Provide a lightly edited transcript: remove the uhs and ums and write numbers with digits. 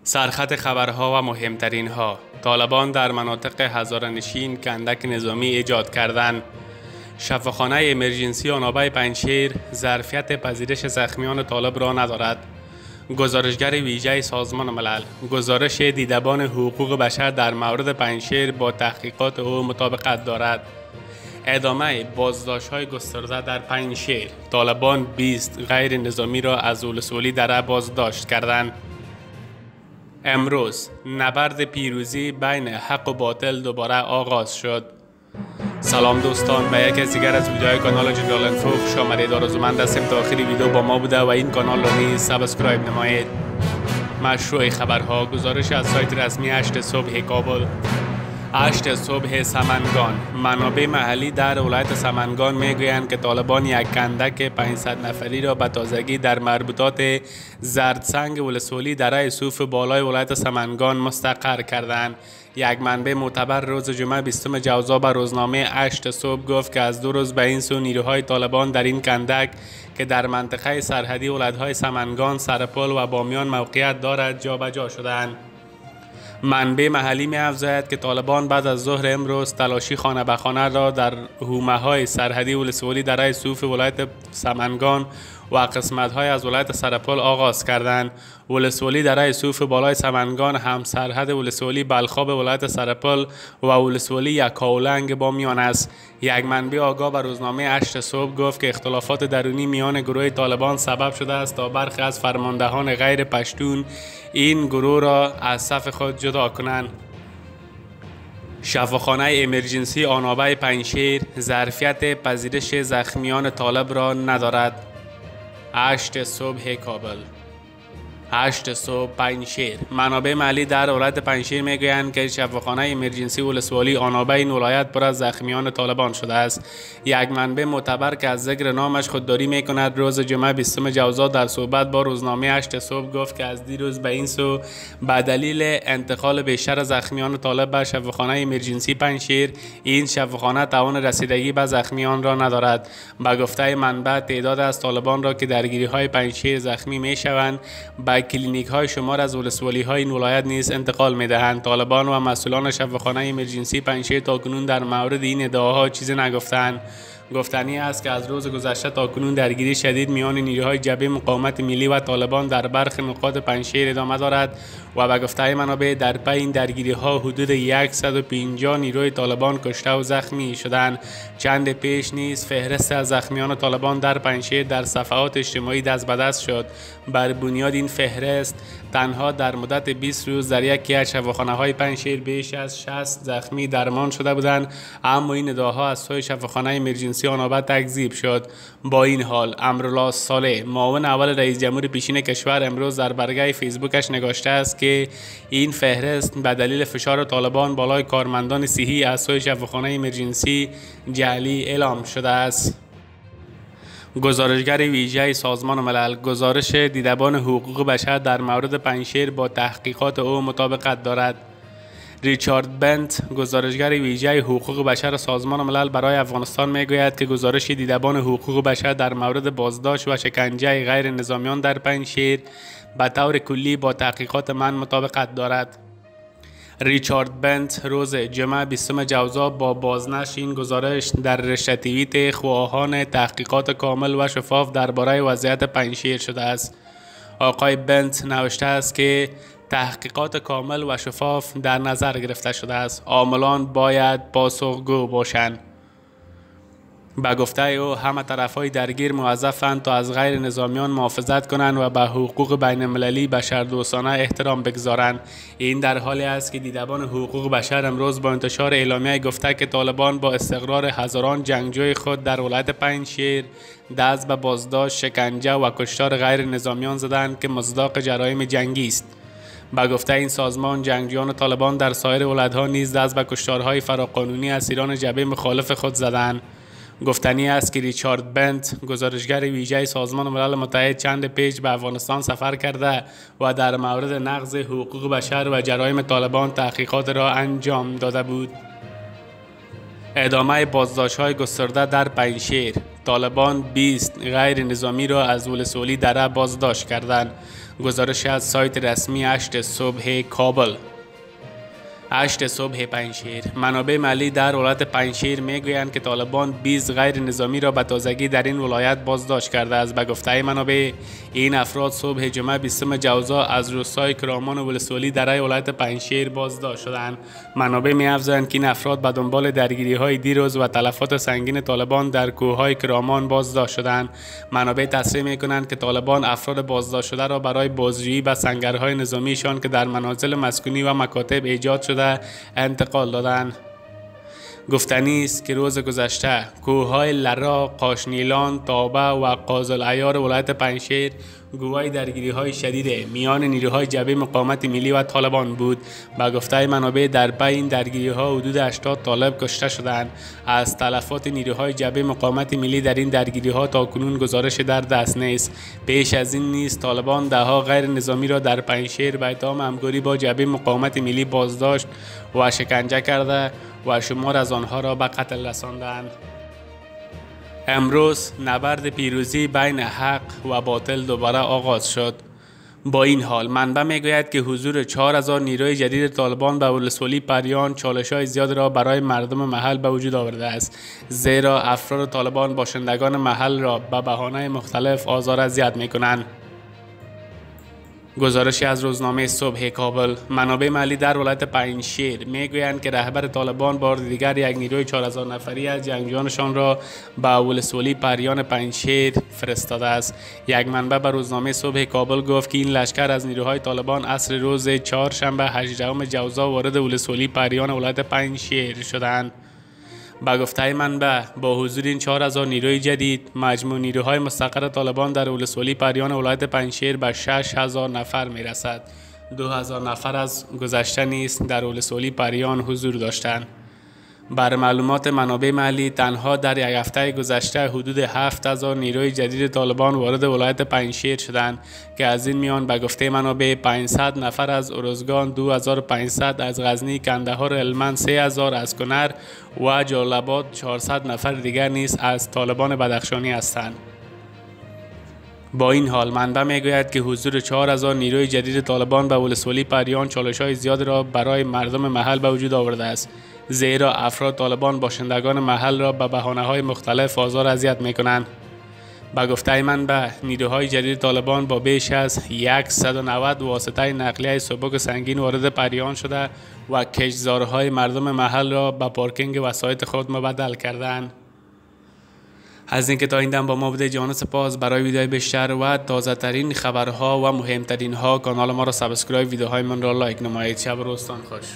سرخط خبرها و مهمترین ها: طالبان در مناطق هزاره‌نشین کندک نظامی ایجاد کردند. شفاخانه امرجنسی آنابه پنجشیر ظرفیت پذیرش زخمیان طالب را ندارد. گزارشگر ویژه سازمان ملل: گزارش دیدبان حقوق بشر در مورد پنجشیر با تحقیقات او مطابقت دارد. ادامه بازداشت‌های گسترده در پنجشیر: طالبان 20 غیر نظامی را از اولسوالی دره بازداشت کردند. امروز نبرد پیروزی بین حق و باطل دوباره آغاز شد. سلام دوستان، به یک از دیگر از ویدیوهای کانال جنرال انفو خوش آمدید. آرزومند هستیم تا آخر ویدیو با ما بوده و این کانال را نیز سابسکرایب نمایید. مشروع خبرها: گزارش از سایت رسمی 8 صبح کابل. 8 صبح سمنگان. منابع محلی در ولایت سمنگان میگویند که طالبان یک کندک 500 نفری را به تازگی در مربوطات زردسنگ ولسوالی دره صوف بالای ولایت سمنگان مستقر کردند. یک منبع معتبر روز جمعه 20 جوزا به روزنامه 8 صبح گفت که از 2 روز به این سو نیروهای طالبان در این کندک که در منطقه سرحدی ولایت‌های سمنگان، سرپل و بامیان موقعیت دارد جابجا شدند. منبع محلی می‌افزاید که طالبان بعد از ظهر امروز تلاشی خانه به خانه را در حومه‌های سرحدی ولسوالی دره صوف ولایت سمنگان و قسمت‌های از ولایت سرپل آغاز کردند. ولسوالی دره صوف بالای سمنگان هم سرحد ولسوالی بلخاب ولایت سرپل و ولسوالی یکاولنگ بامیان است. یک منبع آگاه به روزنامه 8 صبح گفت که اختلافات درونی میان گروه طالبان سبب شده است تا برخی از فرماندهان غیر پشتون این گروه را از صف خود جدا کنند. شفاخانه امرجنسی آنابه پنجشیر ظرفیت پذیرش زخمیان طالب را ندارد. 8 صبح کابل. 8 صبح پنجشیر. منابع محلی در ولایت پنجشیر میگویند که شفاخانه امرجنسی ولسوالی آنابه این ولایت پر از زخمیان طالبان شده است. یک منبع معتبر که از ذکر نامش خودداری میکند روز جمعه 20 جوزا در صحبت با روزنامه 8 صبح گفت که از دیروز به این سو به دلیل انتقال بیشتر زخمیان طالب به شفاخانه امرجنسی پنجشیر، این شفاخانه توان رسیدگی به زخمیان را ندارد. به گفته منبع تعداد از طالبان را که درگیری های پنجشیر زخمی میشوند به کلینیک های شمار از ولسوالی های این ولایت نیز انتقال می دهند. طالبان و مسئولان شفاخانه امرجنسی پنجشیر تاکنون در مورد این ادعاها چیزی نگفتند. گفتنی است که از روز گذشته تاکنون درگیری شدید میان نیروهای جبهه مقاومت ملی و طالبان در برخی نقاط پنجشیر ادامه دارد و به گفته منابع در پی این درگیری ها حدود 150 نیروی طالبان کشته و زخمی شدند. چند پیش نیز فهرست از زخمیان طالبان در پنجشیر در صفحات اجتماعی دست به دست شد. بر بنیاد این فهرست تنها در مدت 20 روز در یکی از شفاخانه های پنجشیر بیش از 60 زخمی درمان شده بودند، اما این ادعاها از سوی شفاخانه امرجنسی آنابه تکذیب شد. با این حال امرالله صالح، معاون اول رئیس جمهور پیشین کشور، امروز در برگه فیسبوکش نگاشته است که این فهرست به دلیل فشار طالبان بالای کارمندان صحی از سوی شفاخانه امرجنسی جعلی اعلام شده است. گزارشگر ویژه سازمان ملل: گزارش دیدبان حقوق بشر در مورد پنجشیر با تحقیقات او مطابقت دارد. ریچارد بنت، گزارشگر ویژه حقوق بشر سازمان ملل برای افغانستان میگوید که گزارش دیدبان حقوق بشر در مورد بازداشت و شکنجه غیر نظامیان در پنجشیر به طور کلی با تحقیقات من مطابقت دارد. ریچارد بنت روز جمعه 20 جوزا با بازنشر این گزارش در رشته توییت خواهان تحقیقات کامل و شفاف درباره وضعیت پنجشیر شده است. آقای بنت نوشته است که تحقیقات کامل و شفاف در نظر گرفته شده است. عاملان باید پاسخگو باشند. به گفته او همه طرفهای درگیر موظفند تا از غیر نظامیان محافظت کنند و به حقوق بین المللی بشردوستانه احترام بگذارند. این در حالی است که دیدبان حقوق بشر امروز با انتشار اعلامیه گفته که طالبان با استقرار هزاران جنگجوی خود در ولایت پنجشیر دست به بازداشت، شکنجه و کشتار غیر نظامیان زدند که مصداق جرایم جنگی است. به گفته این سازمان، جنگجویان طالبان در سایر ولایت‌ها نیز دست به کشتارهای فراقانونی اسیران جبهه مخالف خود زدند. گفتنی است که ریچارد بنت، گزارشگر ویژه سازمان ملل متحد، چند پیش به افغانستان سفر کرده و در مورد نقض حقوق بشر و جرایم طالبان تحقیقات را انجام داده بود. ادامه بازداشت‌های گسترده در پنجشیر: طالبان 20 غیر نظامی را از ولسوالی دره بازداشت کردند. گزارش از سایت رسمی 8 صبح کابل. 8 صبح پنجشیر. منابع محلی در ولایت پنجشیر میگویند که طالبان 20 غیر نظامی را به تازگی در این ولایت بازداشت کرده است. به گفته منابع، این افراد صبح جمعه 20 جوزا از روستای کرامان و ولسوالی در ولایت پنجشیر بازداشت شدند. منابع می‌افزایند که این افراد به دنبال درگیری‌های دیروز و تلفات سنگین طالبان در کوههای کرامان بازداشت شدند. منابع تصریح می‌کنند که طالبان افراد بازداشت شده را برای بازجویی به سنگرهای نظامیشان که در منازل مسکونی و مکاتب ایجاد شده انتقال دادند. گفتنی است که روز گذشته کوههای لرا، قاشنیلان، تابه و قازالعیار ولایت پنجشیر گواه درگیری‌های شدید میان نیروهای جبهه مقاومت ملی و طالبان بود. با گفته منابع در بین این درگیری‌ها حدود 80 طالب کشته شدند. از تلفات نیروهای جبهه مقاومت ملی در این درگیری‌ها تاکنون گزارش در دست نیست. پیش از این نیز طالبان ده‌ها غیر نظامی را در پنجشیر به اتهام همکاری با جبهه مقاومت ملی بازداشت و شکنجه کرده و شمار از آنها را به قتل رساندند. امروز نبرد پیروزی بین حق و باطل دوباره آغاز شد. با این حال منبع میگوید که حضور 4000 نیروی جدید طالبان به ولسوالی پریان چالش‌های زیاد را برای مردم محل به وجود آورده است، زیرا افراد طالبان باشندگان محل را به بهانه‌های مختلف آزار و اذیت می‌کنند. گزارشی از روزنامه صبح کابل. منابع محلی در ولایت پنجشیر میگویند که رهبر طالبان بار دیگر یک نیروی 4000 نفری از جنگجویانشان را به ولسوالی پریان پنجشیر فرستاده است. یک منبع به روزنامه صبح کابل گفت که این لشکر از نیروهای طالبان عصر روز چهارشنبه 18 جوزا وارد ولسوالی پریان ولایت پنجشیر شدند. با گفته منبع، با حضور این 4000 نیروی جدید، مجموع نیروهای مستقر طالبان در ولسوالی پریان ولایت پنجشیر به 6000 نفر میرسد. 2000 نفر از گذشته نیز در ولسوالی پریان حضور داشتند. بر معلومات منابع محلی، تنها در یک هفته گذشته حدود 7000 نیروی جدید طالبان وارد ولایت پنجشیر شدند که از این میان به گفته منابع 500 نفر از ارزگان، 2500 از غزنی، کندهار، هلمند، 3000 از کنر و جلال‌آباد، 400 نفر دیگر نیز از طالبان بدخشانی هستند. با این حال منبع میگوید که حضور 4000 نیروی جدید طالبان به ولسوالی پریان چالش‌های زیاد را برای مردم محل به وجود آورده است، زیرا افراد طالبان باشندگان محل را به بهانه‌های مختلف آزار و اذیت می‌کنند. با گفته منبع، نیروهای جدید طالبان با بیش از 190 واسطه نقلیه سبک سنگین وارد پریان شده و کشتزارهای مردم محل را به پارکینگ وسایط خود مبدل کردند. از اینکه تا این دم با ما بوده جان سپاس. برای ویدیوهای بیشتر و تازه ترین خبرها و مهمترین ها کانال ما را سابسکرایب، ویدیوهای من را لایک نمایید. شب و روزتان خوش.